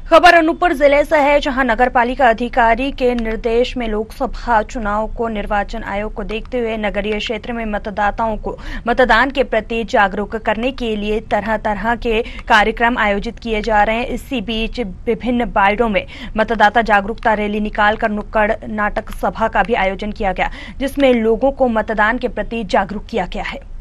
खबर अनूपपुर जिले से है, जहां नगर पालिका अधिकारी के निर्देश में लोकसभा चुनाव को निर्वाचन आयोग को देखते हुए नगरीय क्षेत्र में मतदाताओं को मतदान के प्रति जागरूक करने के लिए तरह तरह के कार्यक्रम आयोजित किए जा रहे हैं। इसी बीच विभिन्न वार्डों में मतदाता जागरूकता रैली निकालकर नुक्कड़ नाटक सभा का भी आयोजन किया गया, जिसमें लोगों को मतदान के प्रति जागरूक किया गया है।